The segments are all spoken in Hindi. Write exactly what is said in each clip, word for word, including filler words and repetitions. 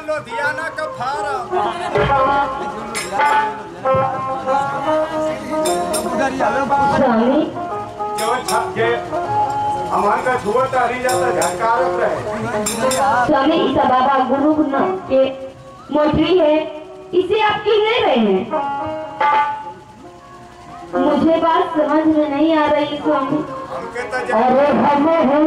लुधियाना का फार्म। जो छक्के हमारे का छुआ तारी जाता झटकार रहे। स्वामी ईसा बाबा गुरु के मोटरी है, इसे आप क्यों ले रहे हैं? मुझे बात समझ में नहीं आ रही स्वामी। अरे हम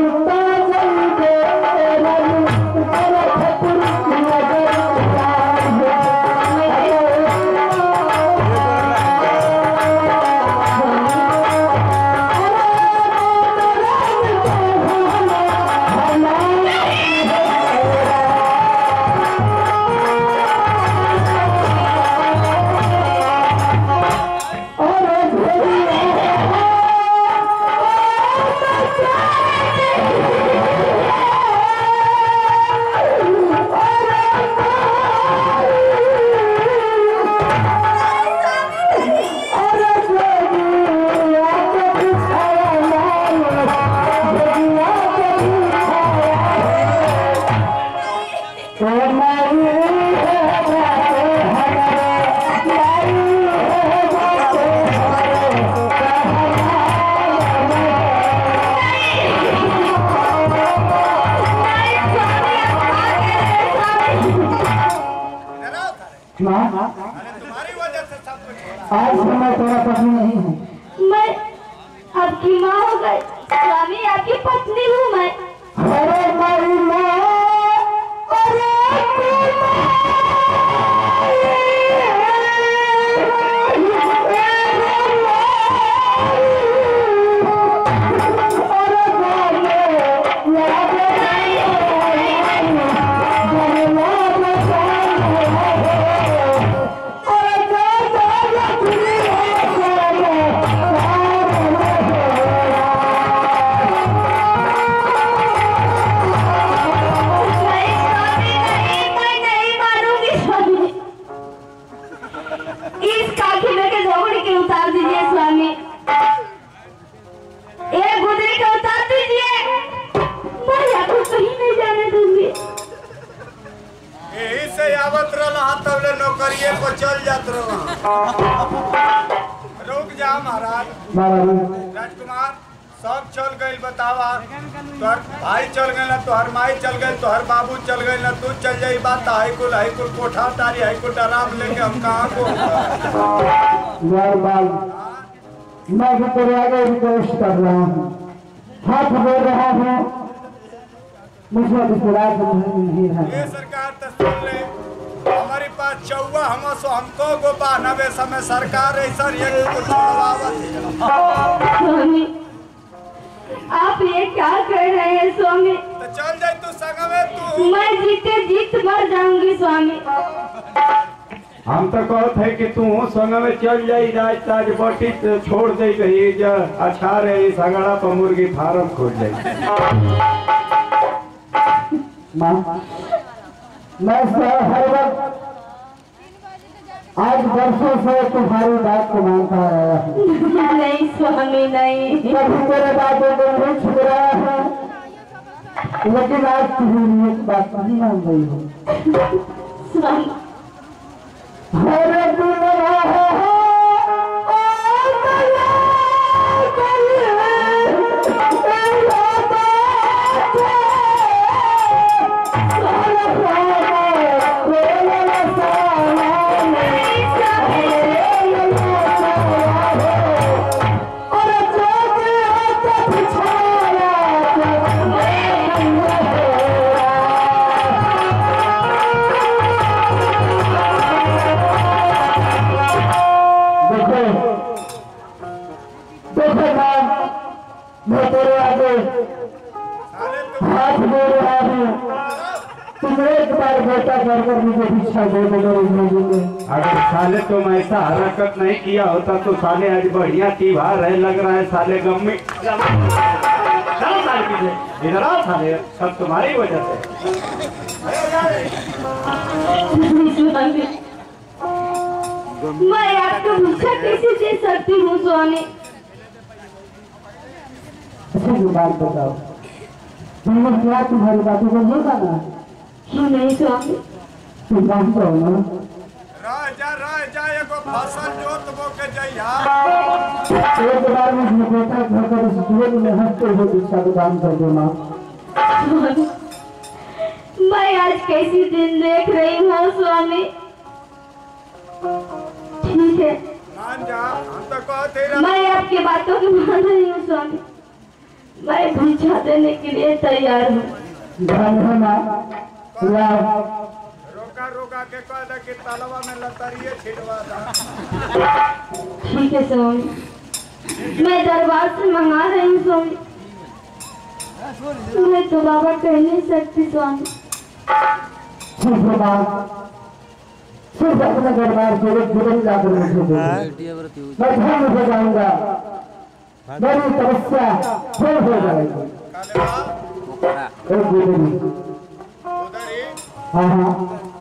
तुम्हारी वजह से सब कुछ आज मैं तेरा पत्नी नहीं हूँ। मैं आपकी माँ हो गई स्वामी, आपकी पत्नी हूँ मैं। अरे मेरी माँ, अरे नौकरिए को चल जात रहो। रुक जा महाराज। राजकुमार सब चल गए, बतावा तोहर भाई चल गए ना, तोहर माई चल गए, तोहर बाबू चल गए ना, तू चल जाई बात हाई कुल हाई कुल कोठा तारी हाई कुल आराम लेके हम कहाँ को। मैं भी तेरे आगे रिक्वेस्ट कर रहा हूँ, हाथ बोल रहा हूँ, मुझे विश्वास नहीं है। ये सरकार तो सुन ले, हमारे पास चौवा हम सो हमको गो बानवे समय सरकार ऐसा स्वामी आप ये क्या कर रहे हैं स्वामी? तो चल जाए तू संग में, तू मैं जीते जीत मर जाऊंगी स्वामी। हम तो कहते है कि तू संग में चल जाई, राज ताज बटी छोड़ दे गई जा अच्छा रहे सगड़ा पर मुर्गी फार्म खोल जाए। माँ मैं हर वक्त आज वर्षों से तुम्हारी बात को मानता आया हूँ। नहीं स्वामी नहीं, कभी तेरे बातों को नहीं छुप रहा है, लेकिन आज तुम्हें एक बात नहीं मान गई हो। हर दिन मैं तेरे आगे हाथ दे रहा हूँ, तुम एक बार बेटा करके मुझे भिक्षा दे दो। अगर साले तुम ऐसा हरकत नहीं किया होता तो साले आज बढ़िया त्योहार है, लग रहा है साले गम में इधर आओ साले, सब तुम्हारी वजह से। मैं आपको भिक्षा कैसे दे सकती हूँ स्वामी? अच्छा जो बात बताओ, तुमने क्या तुम्हारी बातों को नहीं माना? क्यों नहीं स्वामी? तुम मान जाओ ना। रह जा रह जा एगो फसल जोत बो के जइहा। एक बार में अपने बेटा घर का इस जीवन में हंसते हुए दीक्षा को दान कर दो माँ। मैं आज कैसी दिन देख रही हूँ स्वामी। ठीक है, मान जा, हम तो कहते रह। मैं आपकी बातों को मान रही हूँ स्वामी। मैं भिक्षा देने के लिए तैयार हूँ। रोका रोका के कह दे कि तलवा में लतरिये छिड़वा दा। ठीक है स्वामी, मैं दरबार से मंगा रही हूँ स्वामी। मैं तो बाबा कह नहीं सकती स्वामी। ठीक है बात, सिर्फ अपने दरबार से एक बुलंद जाकर मुझे दो। मैं धर्म हो जाऊंगा, मेरी तपस्या फिर हो जाएगी। कालेवा एक बुलंद। उधर ही हाँ हाँ